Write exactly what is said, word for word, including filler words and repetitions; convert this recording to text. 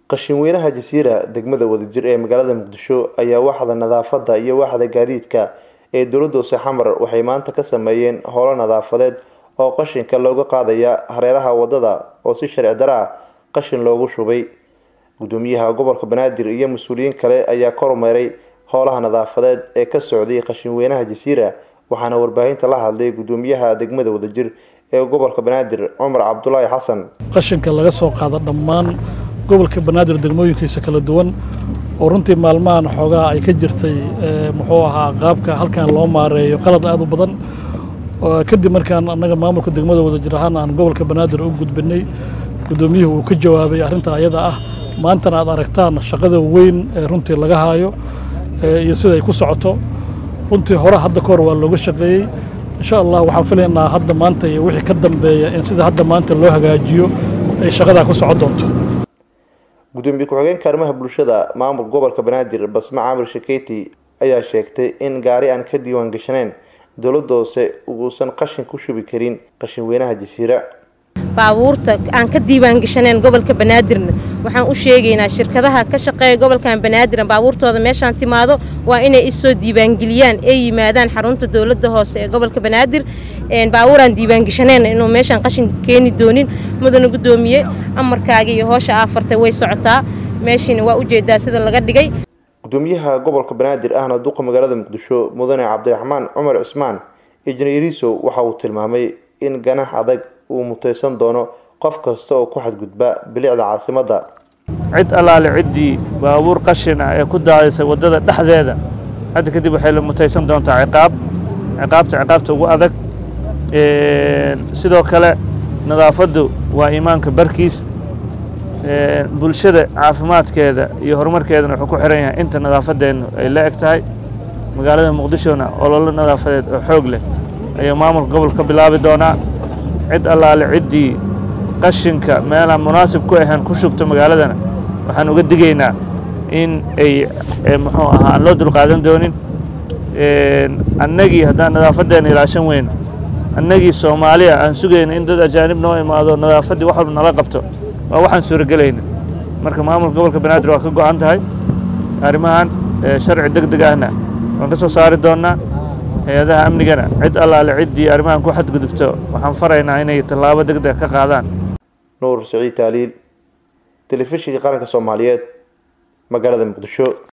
qashin weynaha Jasiira degmada wadajir ee magaalada Muqdisho ayaa waaxda nadaafadda iyo waaxda gaadiidka ee dowladda Xamar waxay maanta ka sameeyeen howlo nadaafadeed oo qashinka looga qaadaya hareeraha wadada oo si sharci darro ah qashin loogu shubay. Gudoomiyaha gobolka Banaadir iyo mas'uuliyiin kale ayaa kormeeray howlaha nadaafadeed ee ka socday qashin weynaha Jasiira, waxaana warbaahinta la hadlay gudoomiyaha degmada wadajir ee gobolka Banaadir Cumar Cabdullaahi Xasan. qashinka laga soo qaado dhammaan gobolka Banaadir degmooyinkiisa kala duwan oo runtii maalmahan xoogaa ay ka jirtay muxuu ahaa qaabka halkan loo maareeyo qalad aad u badan kadib markaan anaga maamulka degmada wadajir ahaan aan gobolka Banaadir u gudbinay gudoomiyuhu uu ka jawaabay arrinta ayada ah. maantana aad aragtaan shaqada weyn ee runtii laga haayo iyo sida ay ku socoto runtii hore hadda koor waa looga shaqeeyay. insha Allah waxaan filaynaa hadda maanta iyo wixii ka dambeeya in sida hadda maanta loo hagaajiyo ay shaqada ku socon doonto. gudoomiye ku-xigeenka arrimaha bulshada maamulka gobolka Banaadir Basma Camir Shakeyti ayaa sheegtay in gaari aan ka diiwaan gashaneen dowladda hoose uusan qashin ku shubi karin qashin weynaha Jasiira. baabuurta aan ka diiwaan gashaneen gobolka Banaadir waxaan u sheegaynaa shirkadaha ka shaqeeya gobolkan Banaadir baabuurtooda meeshaan timaado waa inay isoo diiwaan galiyaan ay yimaadaan xarunta dowladda hoose ee gobolka Banaadir een baabuuraan diiwaan gashaneen inuu meeshaan qashin keeni doonin. mudane gudoomiye amarkaaga iyo howsha afarta way socotaa meeshina waa u jeedaa sida laga dhigay. gudoomiyaha gobolka Banaadir ahna duqa magaalada Muqdisho mudane Cabdiraxmaan Cumar Cusmaan Injineeriso waxa uu tilmaamay in ganax adag uu mutaysan doono qof kasta oo ku xadgudba bilicda caasimadda. cid alaale cidii baabuur qashin ah ee ku daadaysa wadada dhexdeeda hadda kadib waxay la mutaysan doontaa ciqaab ciqaabta ciqaabta ugu adag. ee sidoo kale nadaafaddu waa iimaanka barkiis. ee bulshada caafimaadkeeda iyo horumarkeedana wuxuu ku xiran yahay inta nadaafadeenu ay la eg tahay. magaalada Muqdishona olole nadaafadeed oo xoog leh ayaa maamulka gobolka bilaabi doonaa. cid allaale cidii qashinka meelaha munaasib ku ahaan ku shubto magaaladana waxaan uga digaynaa in ay muxuu ahaa aan loo dulqaadan doonin. annagii haddaan nadaafadeena ilaashan weyno annagii Soomaaliya aan sugayno in dad ajaanib noo imaado nadaafaddii wax walba nala qabto waa waxaan suuragelayna. marka maamulka gobolka Banaadir waa ka go'an tahay arrimahan sharci degdeg ahna waan ka soo saari doonaa. hay'adaha amnigana cid allaale cidii arrimahan ku xadgudubto waxaan faraynaa inay tallaabo degdeg ka qaadaan. Nuur Saciid Taaliil, Telefishinka Qaranka Soomaaliyeed, magaalada Muqdisho.